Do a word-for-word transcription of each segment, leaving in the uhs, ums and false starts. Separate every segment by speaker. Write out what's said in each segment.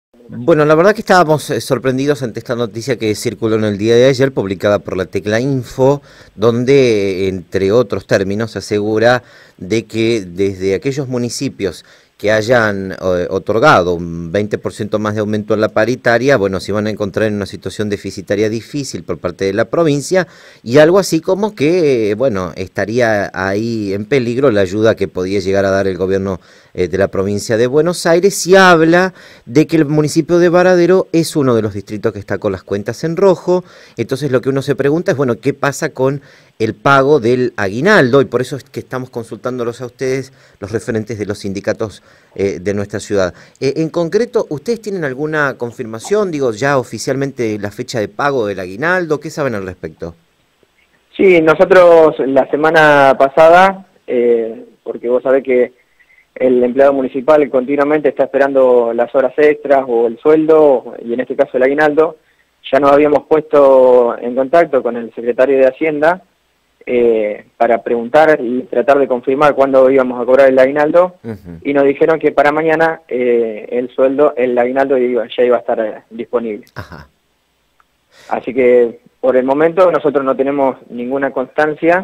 Speaker 1: Bueno, la verdad que estábamos eh, sorprendidos ante esta noticia que circuló en el día de ayer, publicada por la Tecla Info, donde, eh, entre otros términos, asegura de que desde aquellos municipios que hayan eh, otorgado un veinte por ciento más de aumento en la paritaria, bueno, se van a encontrar en una situación deficitaria difícil por parte de la provincia, y algo así como que, eh, bueno, estaría ahí en peligro la ayuda que podía llegar a dar el gobierno eh, de la provincia de Buenos Aires, y habla de que el municipio de Varadero es uno de los distritos que está con las cuentas en rojo. Entonces lo que uno se pregunta es, bueno, ¿qué pasa con el pago del aguinaldo? Y por eso es que estamos consultándolos a ustedes, los referentes de los sindicatos eh, de nuestra ciudad. Eh, en concreto, ¿ustedes tienen alguna confirmación, digo, ya oficialmente la fecha de pago del aguinaldo? ¿Qué saben al respecto?
Speaker 2: Sí, nosotros la semana pasada, eh, porque vos sabés que el empleado municipal continuamente está esperando las horas extras o el sueldo, y en este caso el aguinaldo, ya nos habíamos puesto en contacto con el secretario de Hacienda eh, para preguntar y tratar de confirmar cuándo íbamos a cobrar el aguinaldo, uh-huh. y nos dijeron que para mañana eh, el sueldo, el aguinaldo iba, ya iba a estar eh, disponible.
Speaker 1: Ajá.
Speaker 2: Así que por el momento nosotros no tenemos ninguna constancia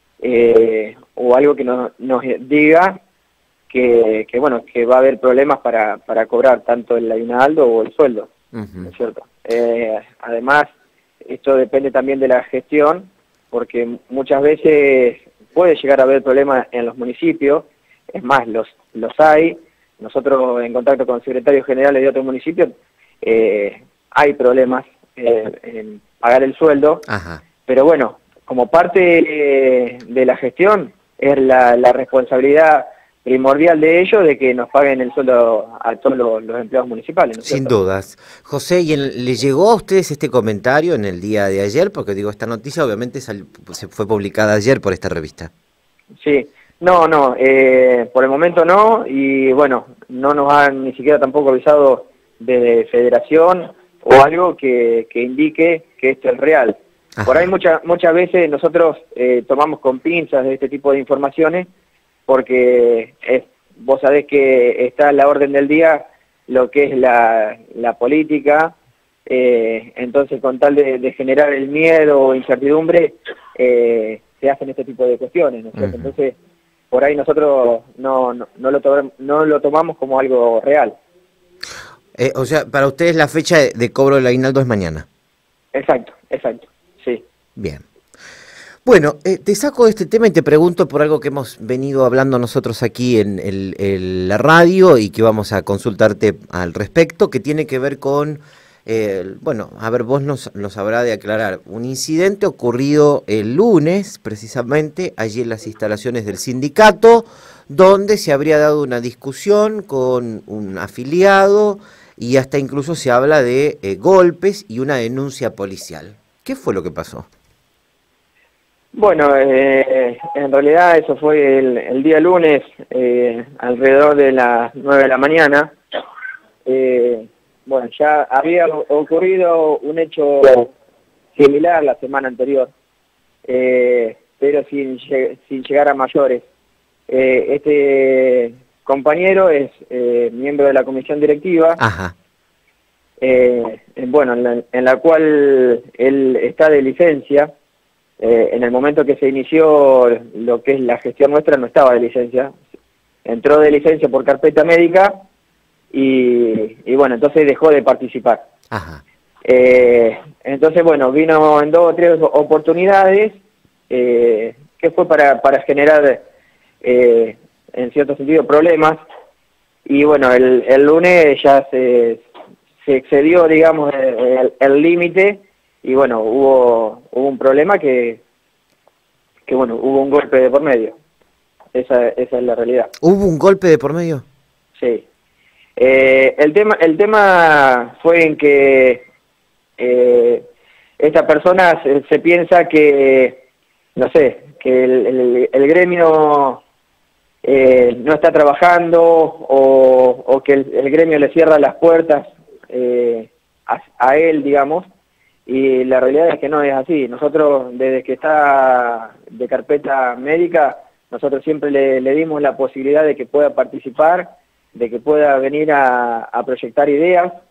Speaker 2: eh, o algo que nos, nos diga que, que bueno que va a haber problemas para, para cobrar tanto el aguinaldo o el sueldo, uh-huh. ¿no es cierto? Eh, además, esto depende también de la gestión, porque muchas veces puede llegar a haber problemas en los municipios, es más, los, los hay. Nosotros en contacto con secretarios generales de otros municipios, eh, hay problemas eh, en pagar el sueldo,
Speaker 1: Ajá.
Speaker 2: Pero bueno, como parte de, de la gestión, es la, la responsabilidad primordial de ellos de que nos paguen el sueldo a todos los, los empleados municipales, ¿no es
Speaker 1: Sin
Speaker 2: cierto?
Speaker 1: dudas. José, ¿y en, le llegó a ustedes este comentario en el día de ayer? Porque digo, esta noticia obviamente sal, se fue publicada ayer por esta revista.
Speaker 2: Sí, no, no, eh, por el momento no, y bueno, no nos han ni siquiera tampoco avisado desde Federación o algo que, que indique que esto es real. Ajá. Por ahí muchas muchas veces nosotros eh, tomamos con pinzas de este tipo de informaciones, porque es, vos sabés que está en la orden del día lo que es la, la política, eh, entonces con tal de, de generar el miedo o incertidumbre, eh, se hacen este tipo de cuestiones, ¿no es cierto? Uh-huh. Entonces, por ahí nosotros no, no, no, lo tomamos, no lo tomamos como algo real.
Speaker 1: Eh, o sea, para ustedes la fecha de, de cobro del aguinaldo es mañana.
Speaker 2: Exacto, exacto, sí.
Speaker 1: Bien. Bueno, eh, te saco de este tema y te pregunto por algo que hemos venido hablando nosotros aquí en el, el, la radio y que vamos a consultarte al respecto, que tiene que ver con, eh, bueno, a ver, vos nos, nos habrá de aclarar, un incidente ocurrido el lunes, precisamente, allí en las instalaciones del sindicato, donde se habría dado una discusión con un afiliado y hasta incluso se habla de eh, golpes y una denuncia policial. ¿Qué fue lo que pasó?
Speaker 2: Bueno, eh, en realidad eso fue el, el día lunes, eh, alrededor de las nueve de la mañana. Eh, bueno, ya había ocurrido un hecho similar la semana anterior, eh, pero sin, sin llegar a mayores. Eh, este compañero es eh, miembro de la comisión directiva.
Speaker 1: Ajá.
Speaker 2: Eh, bueno, en la, en la cual él está de licencia. Eh, en el momento que se inició lo que es la gestión nuestra no estaba de licencia, entró de licencia por carpeta médica y, y bueno, entonces dejó de participar.
Speaker 1: Ajá.
Speaker 2: Eh, entonces bueno, vino en dos o tres oportunidades, eh, que fue para, para generar eh, en cierto sentido problemas, y bueno, el, el lunes ya se, se excedió, digamos, el límite. Y bueno, hubo, hubo un problema que, que, bueno, hubo un golpe de por medio. Esa, esa es la realidad.
Speaker 1: ¿Hubo un golpe de por medio?
Speaker 2: Sí. Eh, el tema el tema fue en que eh, esta persona se, se piensa que, no sé, que el, el, el gremio eh, no está trabajando o, o que el, el gremio le cierra las puertas eh, a, a él, digamos. Y la realidad es que no es así. Nosotros, desde que está de carpeta médica, nosotros siempre le, le dimos la posibilidad de que pueda participar, de que pueda venir a, a proyectar ideas,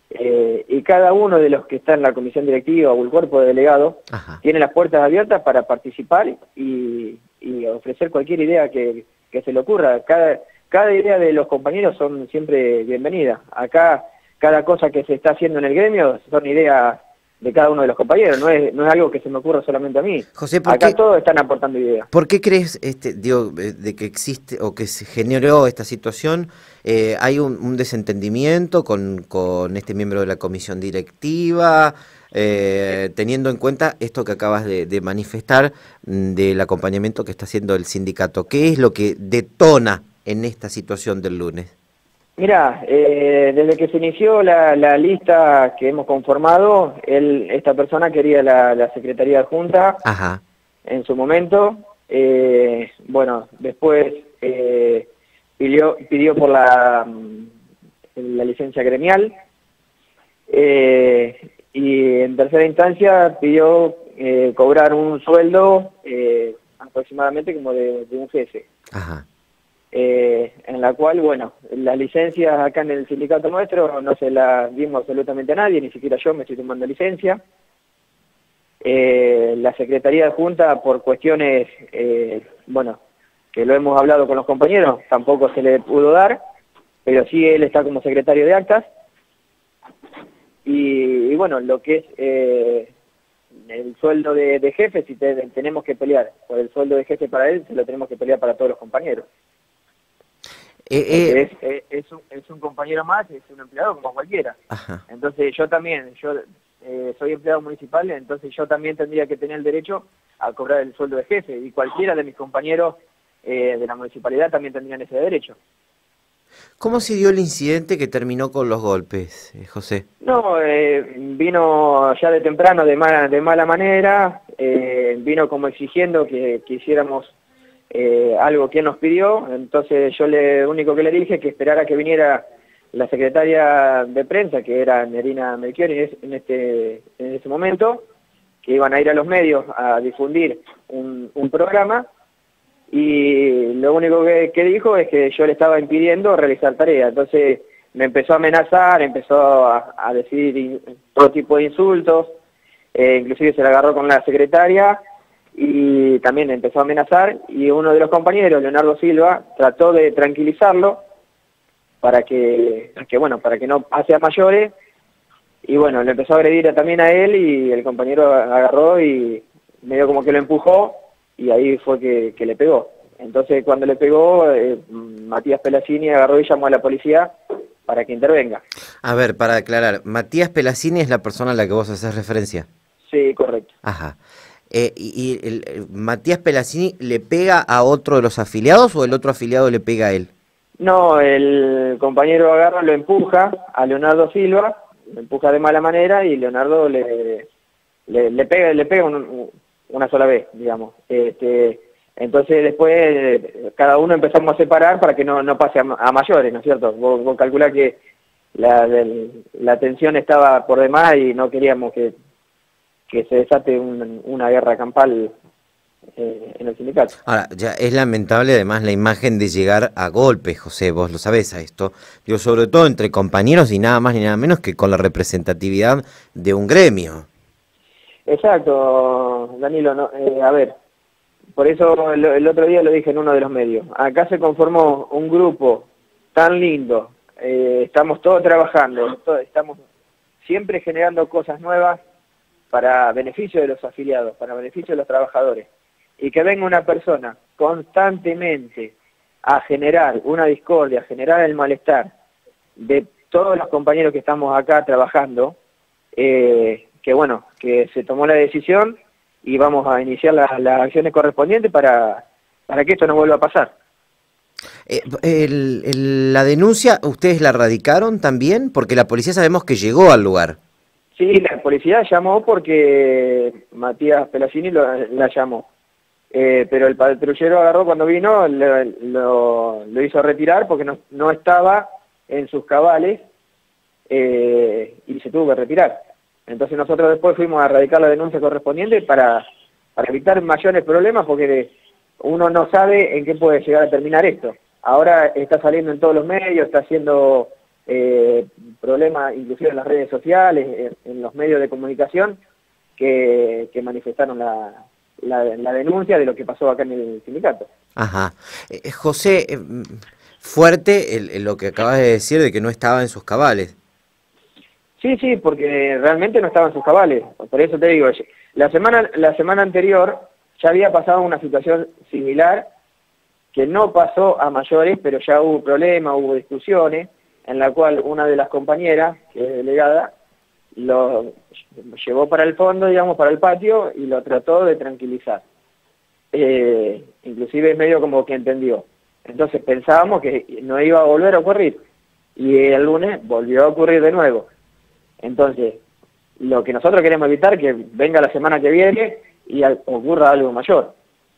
Speaker 2: Eh, y cada uno de los que está en la comisión directiva o el cuerpo de delegados tiene las puertas abiertas para participar y, y ofrecer cualquier idea que, que se le ocurra. Cada, cada idea de los compañeros son siempre bienvenidas. Acá cada cosa que se está haciendo en el gremio son ideas de cada uno de los compañeros, no es, no es algo que se me ocurra solamente a mí.
Speaker 1: José, ¿por
Speaker 2: Acá
Speaker 1: qué,
Speaker 2: todos están aportando ideas.
Speaker 1: ¿Por qué crees, este, digo, de que existe o que se generó esta situación? Eh, ¿Hay un, un desentendimiento con, con este miembro de la comisión directiva, eh, teniendo en cuenta esto que acabas de, de manifestar del acompañamiento que está haciendo el sindicato? ¿Qué es lo que detona en esta situación del lunes?
Speaker 2: Mira, eh, desde que se inició la, la lista que hemos conformado, él, esta persona quería la, la Secretaría Adjunta
Speaker 1: Ajá.
Speaker 2: en su momento. Eh, bueno, después eh, pidió, pidió por la, la licencia gremial eh, y en tercera instancia pidió eh, cobrar un sueldo eh, aproximadamente como de, de un jefe.
Speaker 1: Ajá.
Speaker 2: Eh, en la cual, bueno, las licencias acá en el sindicato nuestro no se las dimos absolutamente a nadie, ni siquiera yo me estoy tomando licencia. Eh, la Secretaría de Junta, por cuestiones, eh, bueno, que lo hemos hablado con los compañeros, tampoco se le pudo dar, pero sí él está como secretario de actas. Y, y bueno, lo que es eh, el sueldo de, de jefe, si te, tenemos que pelear por el sueldo de jefe para él, se lo tenemos que pelear para todos los compañeros. Eh, eh, es, es, es, un, es un compañero más, es un empleado como cualquiera.
Speaker 1: Ajá.
Speaker 2: Entonces yo también, yo eh, soy empleado municipal, entonces yo también tendría que tener el derecho a cobrar el sueldo de jefe, y cualquiera de mis compañeros eh, de la municipalidad también tendrían ese derecho.
Speaker 1: ¿Cómo se dio el incidente que terminó con los golpes, eh, José?
Speaker 2: No, eh, vino ya de temprano de mala, de mala manera, eh, vino como exigiendo que, que hiciéramos Eh, algo que él nos pidió. Entonces yo le único que le dije es que esperara que viniera la secretaria de prensa, que era Nerina Melchiori en este en ese momento, que iban a ir a los medios a difundir un, un programa, y lo único que, que dijo es que yo le estaba impidiendo realizar tareas. Entonces me empezó a amenazar, empezó a, a decir in, todo tipo de insultos, eh, inclusive se la agarró con la secretaria y también empezó a amenazar, y uno de los compañeros, Leonardo Silva, trató de tranquilizarlo para que, que bueno, para que no pase a mayores, y bueno, le empezó a agredir también a él, y el compañero agarró y medio como que lo empujó, y ahí fue que, que le pegó. Entonces cuando le pegó, eh, Matías Pelacini agarró y llamó a la policía para que intervenga.
Speaker 1: A ver, para aclarar, Matías Pelacini es la persona a la que vos haces referencia.
Speaker 2: Sí, correcto.
Speaker 1: Ajá. Eh, ¿Y, y el, el, Matías Pelacini le pega a otro de los afiliados o el otro afiliado le pega a él?
Speaker 2: No, el compañero agarra, lo empuja a Leonardo Silva, lo empuja de mala manera, y Leonardo le, le, le pega, le pega un, una sola vez, digamos. Este, entonces después cada uno empezamos a separar para que no, no pase a, a mayores, ¿no es cierto? Vos, vos calculás que la, del, la tensión estaba por demás y no queríamos que que se desate un, una guerra campal eh, en el sindicato.
Speaker 1: Ahora, ya es lamentable además la imagen de llegar a golpes, José, vos lo sabés a esto, digo, sobre todo entre compañeros y nada más ni nada menos que con la representatividad de un gremio.
Speaker 2: Exacto, Danilo, no, eh, a ver, por eso el, el otro día lo dije en uno de los medios, acá se conformó un grupo tan lindo, eh, estamos todos trabajando, todo, estamos siempre generando cosas nuevas, para beneficio de los afiliados, para beneficio de los trabajadores, y que venga una persona constantemente a generar una discordia, a generar el malestar de todos los compañeros que estamos acá trabajando, eh, que bueno, que se tomó la decisión y vamos a iniciar la, las acciones correspondientes para, para que esto no vuelva a pasar.
Speaker 1: Eh, el, el, ¿La denuncia ustedes la radicaron también? Porque la policía sabemos que llegó al lugar.
Speaker 2: Sí, la policía llamó porque Matías Pelacini lo, la llamó. Eh, pero el patrullero agarró cuando vino, lo, lo, lo hizo retirar porque no, no estaba en sus cabales eh, y se tuvo que retirar. Entonces nosotros después fuimos a radicar la denuncia correspondiente para, para evitar mayores problemas, porque uno no sabe en qué puede llegar a terminar esto. Ahora está saliendo en todos los medios, está haciendo eh, problemas inclusive en las redes sociales, en, en los medios de comunicación, que, que manifestaron la, la, la denuncia de lo que pasó acá en el sindicato.
Speaker 1: Ajá. Eh, José, eh, fuerte el, el lo que acabas de decir de que no estaba en sus cabales.
Speaker 2: Sí, sí, porque realmente no estaban sus cabales. Por eso te digo, la semana, la semana anterior ya había pasado una situación similar, que no pasó a mayores, pero ya hubo problemas, hubo discusiones, en la cual una de las compañeras, que es delegada, lo llevó para el fondo, digamos, para el patio, y lo trató de tranquilizar. Eh, inclusive es medio como que entendió. Entonces pensábamos que no iba a volver a ocurrir, y el lunes volvió a ocurrir de nuevo. Entonces, lo que nosotros queremos evitar es que venga la semana que viene y ocurra algo mayor.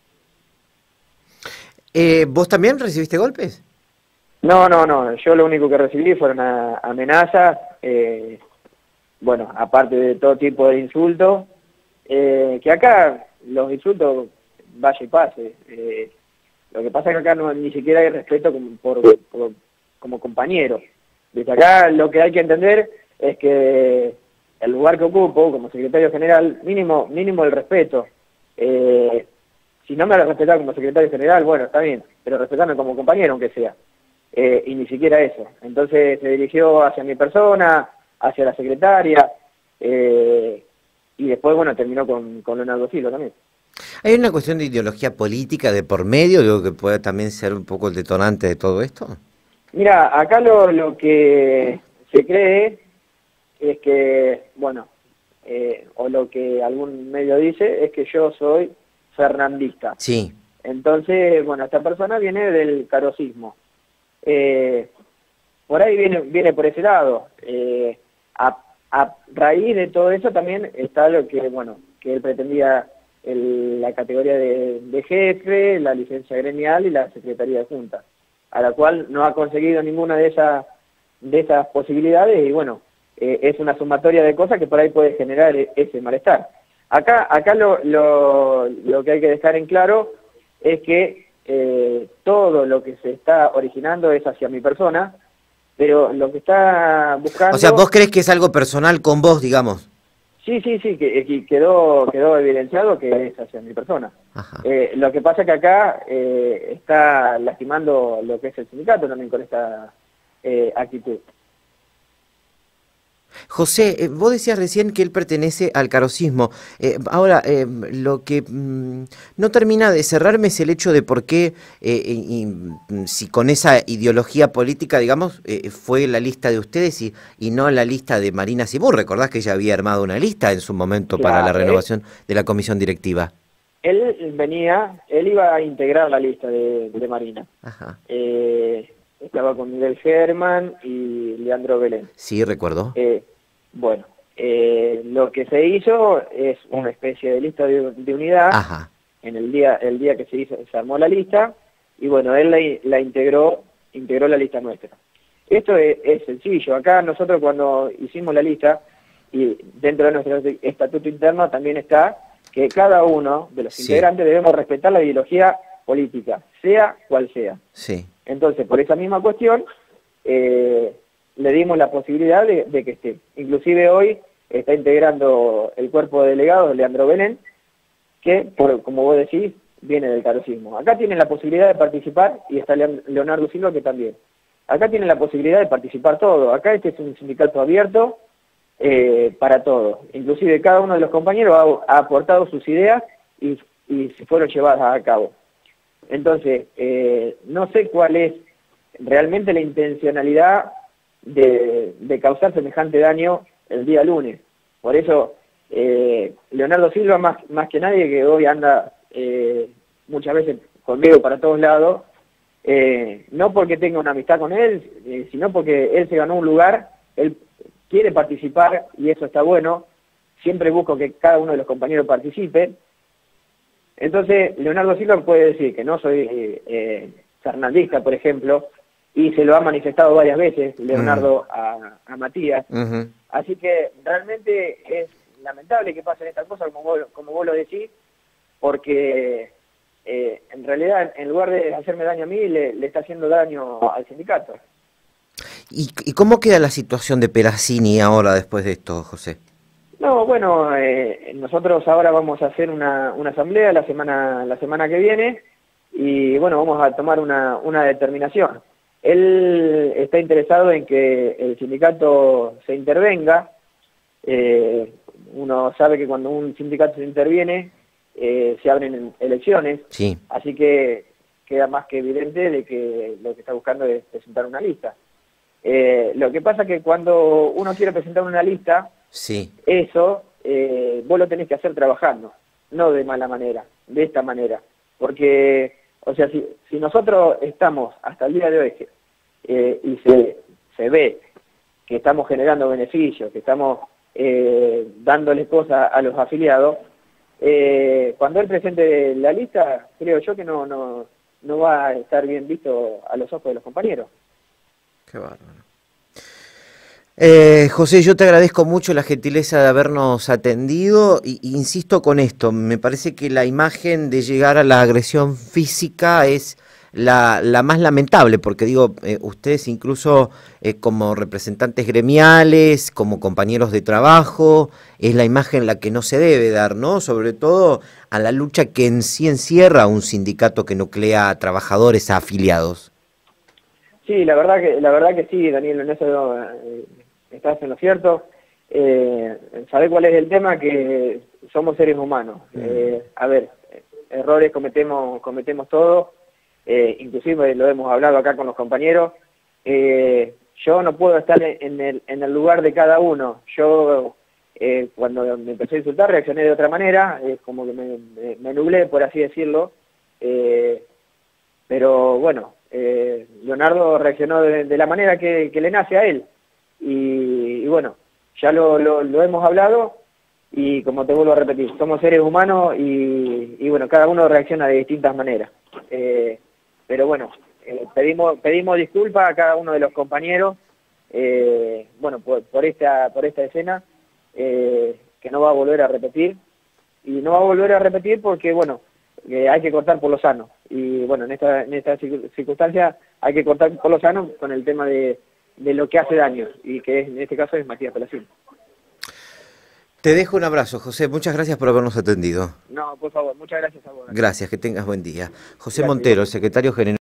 Speaker 1: Eh, ¿Vos también recibiste golpes?
Speaker 2: No, no, no. Yo lo único que recibí fueron a, amenazas, eh, bueno, aparte de todo tipo de insultos, eh, que acá los insultos vaya y pase. Eh, lo que pasa es que acá no, ni siquiera hay respeto como, por, por, como compañero. Desde acá lo que hay que entender es que el lugar que ocupo como secretario general, mínimo, mínimo el respeto. Eh, Si no me lo respetaba como secretario general, bueno, está bien, pero respetarme como compañero, aunque sea. Eh, y ni siquiera eso. Entonces se dirigió hacia mi persona, hacia la secretaria, eh, y después, bueno, terminó con, con Leonardo Silva también.
Speaker 1: ¿Hay una cuestión de ideología política de por medio, digo, que puede también ser un poco el detonante de todo esto?
Speaker 2: Mira, acá lo, lo que se cree es que, bueno, eh, o lo que algún medio dice, es que yo soy fernandista.
Speaker 1: Sí.
Speaker 2: Entonces, bueno, esta persona viene del carosismo. Eh, por ahí viene, viene por ese lado. Eh, a, a raíz de todo eso también está lo que, bueno, que él pretendía el, la categoría de, de jefe, la licencia gremial y la secretaría de junta, a la cual no ha conseguido ninguna de esas, de esas posibilidades y bueno, eh, es una sumatoria de cosas que por ahí puede generar ese malestar. Acá, acá lo, lo, lo que hay que dejar en claro es que eh, todo lo que se está originando es hacia mi persona, pero lo que está buscando...
Speaker 1: O sea, ¿vos crees que es algo personal con vos, digamos?
Speaker 2: Sí, sí, sí, que, que quedó, quedó evidenciado que es hacia mi persona. Eh, lo que pasa es que acá eh, está lastimando lo que es el sindicato también con esta eh, actitud.
Speaker 1: José, eh, vos decías recién que él pertenece al carosismo. Eh, ahora, eh, lo que mm, no termina de cerrarme es el hecho de por qué, eh, y, y, si con esa ideología política, digamos, eh, fue la lista de ustedes y, y no la lista de Marina Cibur. ¿Recordás que ella había armado una lista en su momento
Speaker 2: Claro,
Speaker 1: para la renovación de la comisión directiva?
Speaker 2: Él venía, él iba a integrar la lista de, de Marina.
Speaker 1: Ajá.
Speaker 2: Eh, estaba con Miguel Germán y Leandro Belén.
Speaker 1: Sí, recuerdo.
Speaker 2: Eh, bueno, eh, lo que se hizo es una especie de lista de, de unidad.
Speaker 1: Ajá.
Speaker 2: En el día el día que se hizo, se armó la lista, y bueno, él la, la integró, integró la lista nuestra. Esto es, es sencillo. Acá nosotros cuando hicimos la lista, y dentro de nuestro estatuto interno también está que cada uno de los sí. integrantes debemos respetar la ideología política, sea cual sea.
Speaker 1: Sí.
Speaker 2: Entonces, por esa misma cuestión, eh, le dimos la posibilidad de, de que esté. Inclusive hoy está integrando el cuerpo de delegados Leandro Belén, que, por, como vos decís, viene del carosismo. Acá tienen la posibilidad de participar, y está Leonardo Silva que también. Acá tienen la posibilidad de participar todo. Acá este es un sindicato abierto eh, para todos. Inclusive cada uno de los compañeros ha, ha aportado sus ideas y, y se fueron llevadas a cabo. Entonces, eh, no sé cuál es realmente la intencionalidad de, de causar semejante daño el día lunes. Por eso, eh, Leonardo Silva, más, más que nadie, que hoy anda eh, muchas veces conmigo para todos lados, eh, no porque tenga una amistad con él, eh, sino porque él se ganó un lugar, él quiere participar y eso está bueno. Siempre busco que cada uno de los compañeros participe. Entonces, Leonardo Silva puede decir que no soy eh, eh, fernandista, por ejemplo, y se lo ha manifestado varias veces Leonardo uh-huh. a, a Matías. Uh-huh. Así que realmente es lamentable que pasen estas cosas, como vos, como vos lo decís, porque eh, en realidad, en lugar de hacerme daño a mí, le, le está haciendo daño al sindicato.
Speaker 1: ¿Y, y cómo queda la situación de Perazini ahora después de esto, José?
Speaker 2: No, bueno, eh, nosotros ahora vamos a hacer una, una asamblea la semana, la semana que viene y bueno, vamos a tomar una, una determinación. Él está interesado en que el sindicato se intervenga. Eh, uno sabe que cuando un sindicato se interviene eh, se abren elecciones,
Speaker 1: Sí.
Speaker 2: Así que queda más que evidente de que lo que está buscando es presentar una lista. Eh, lo que pasa es que cuando uno quiere presentar una lista,
Speaker 1: Sí.
Speaker 2: eso eh, vos lo tenés que hacer trabajando, no de mala manera, de esta manera. Porque, o sea, si, si nosotros estamos hasta el día de hoy eh, y se, se ve que estamos generando beneficios, que estamos eh, dándole cosas a los afiliados, eh, cuando él presente la lista, creo yo que no, no, no va a estar bien visto a los ojos de los compañeros.
Speaker 1: Qué bárbaro. Eh, José, yo te agradezco mucho la gentileza de habernos atendido y, y insisto con esto, me parece que la imagen de llegar a la agresión física es la, la más lamentable, porque digo, eh, ustedes incluso eh, como representantes gremiales, como compañeros de trabajo, es la imagen la que no se debe dar, ¿no? Sobre todo a la lucha que en sí encierra un sindicato que nuclea a trabajadores, a afiliados.
Speaker 2: Sí, la verdad que la verdad que sí, Daniel, en eso eh, estás en lo cierto. Eh, ¿Sabés cuál es el tema? Que somos seres humanos. Eh, a ver, errores cometemos cometemos todos, eh, inclusive lo hemos hablado acá con los compañeros. Eh, yo no puedo estar en el, en el lugar de cada uno. Yo, eh, cuando me empecé a insultar, reaccioné de otra manera, es como que me, me, me nublé, por así decirlo. Eh, pero bueno, Eh, Leonardo reaccionó de, de la manera que, que le nace a él y, y bueno, ya lo, lo, lo hemos hablado y como te vuelvo a repetir, somos seres humanos y, y bueno, cada uno reacciona de distintas maneras, eh, pero bueno, eh, pedimos pedimos disculpas a cada uno de los compañeros, eh, bueno, por, por esta por esta escena eh, que no va a volver a repetir y no va a volver a repetir porque bueno, que hay que cortar por lo sano y bueno, en esta en esta circunstancia hay que cortar por lo sano con el tema de, de lo que hace daño y que es, en este caso es Matías Perazini.
Speaker 1: Te dejo un abrazo, José, muchas gracias por habernos atendido.
Speaker 2: No, por favor, muchas gracias a vos.
Speaker 1: Gracias, que tengas buen día. José
Speaker 2: Gracias,
Speaker 1: Montero, secretario general